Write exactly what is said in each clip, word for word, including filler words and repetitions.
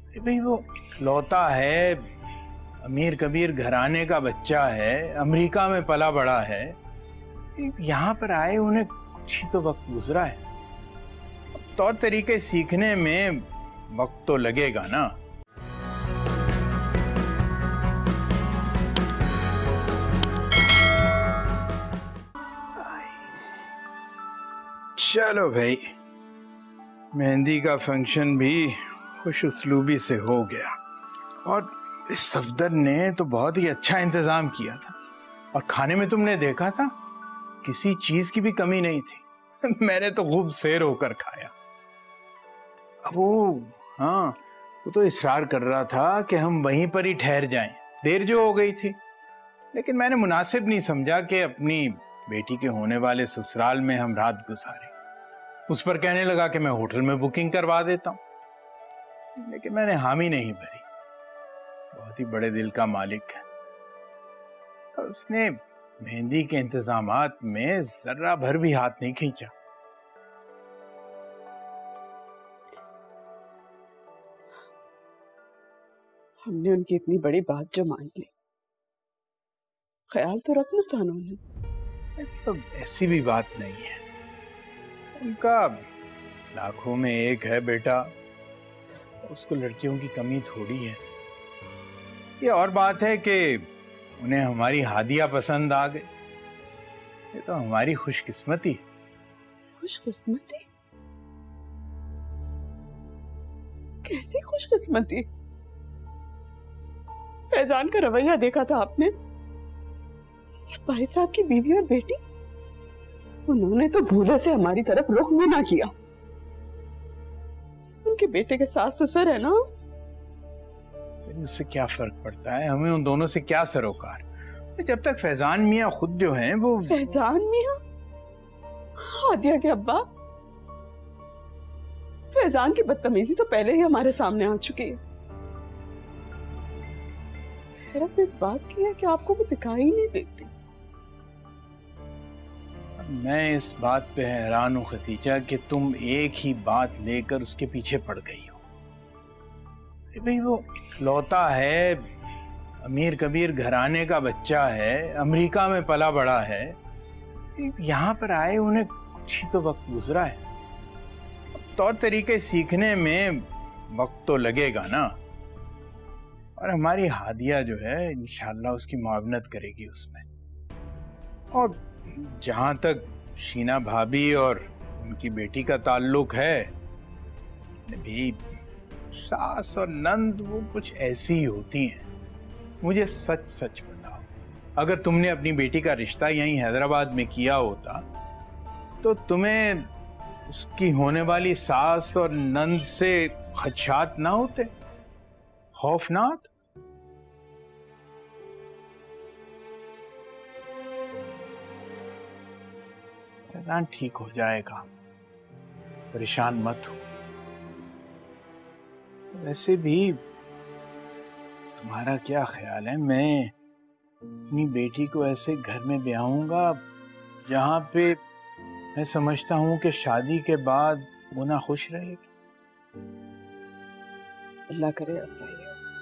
भाई वो इकलौता है, अमीर कबीर घराने का बच्चा है, अमेरिका में पला बड़ा है, यहाँ पर आए उन्हें कुछ ही तो वक्त गुजरा है। तौर तरीके सीखने में वक्त तो लगेगा ना। चलो भाई, मेहंदी का फंक्शन भी खुश उसलूबी से हो गया और इस सफदर ने तो बहुत ही अच्छा इंतजाम किया था और खाने में तुमने देखा था किसी चीज की भी कमी नहीं थी। मैंने तो खूब सैर होकर खाया। अब वो हाँ वो तो इसरार कर रहा था कि हम वहीं पर ही ठहर जाएं, देर जो हो गई थी, लेकिन मैंने मुनासिब नहीं समझा कि अपनी बेटी के होने वाले ससुराल में हम रात गुजारें। उस पर कहने लगा कि मैं होटल में बुकिंग करवा देता हूँ, लेकिन मैंने हामी नहीं भरी। बहुत ही बड़े दिल का मालिक है और उसने मेहंदी के इंतजामात में जर्रा भर भी हाथ नहीं खींचा। हमने उनकी इतनी बड़ी बात जो मान ली, ख्याल तो रखना था उन्होंने। तो ऐसी भी बात नहीं है, उनका लाखों में एक है बेटा, उसको लड़कियों की कमी थोड़ी है। ये और बात है कि उन्हें हमारी हादिया पसंद आ गई, ये तो हमारी खुशकिस्मती। खुशकिस्मती? कैसी खुशकिस्मती? फैजान का रवैया देखा था आपने? भाई साहब की बीवी और बेटी, उन्होंने तो भूले से हमारी तरफ रुख भी ना किया। उनके बेटे के सास ससुर है ना। उससे क्या फर्क पड़ता है, हमें उन दोनों से क्या सरोकार। जब तक फैजान मियाँ खुद जो हैं वो। फैजान मियाँ? हादिया के अब्बा? फैजान की बदतमीजी तो पहले ही हमारे सामने आ चुकी है। हैरत इस बात की है कि आपको वो दिखाई नहीं देती। मैं इस बात पे हैरान हूँ खतीजा कि तुम एक ही बात लेकर उसके पीछे पड़ गई हो। अरे भाई वो इकलौता है, अमीर कबीर घराने का बच्चा है, अमेरिका में पला बड़ा है, यहाँ पर आए उन्हें कुछ ही तो वक्त गुजरा है। तौर तरीके सीखने में वक्त तो लगेगा ना, और हमारी हादिया जो है इंशाल्लाह उसकी मुआवनत करेगी उसमें। और जहाँ तक शीना भाभी और उनकी बेटी का ताल्लुक है, भी सास और नंद वो कुछ ऐसी ही होती हैं। मुझे सच सच बताओ, अगर तुमने अपनी बेटी का रिश्ता यहीं हैदराबाद में किया होता तो तुम्हें उसकी होने वाली सास और नंद से खदशात ना होते, खौफ ना आता? फैजान ठीक हो जाएगा, परेशान मत हो। वैसे भी तुम्हारा क्या ख्याल है, मैं अपनी बेटी को ऐसे घर में ब्याहूंगा जहां पे मैं समझता हूं कि शादी के बाद वो ना खुश रहेगी? अल्लाह करे ऐसा ही हो।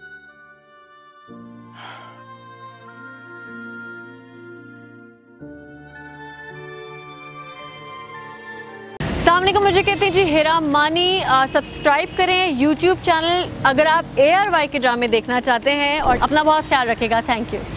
अस्सलाम वालेकुम, मुझे कहते हैं जी हिरा मानी। सब्सक्राइब करें यूट्यूब चैनल अगर आप ए आर वाई के ड्रामे देखना चाहते हैं, और अपना बहुत ख्याल रखेगा। Thank you.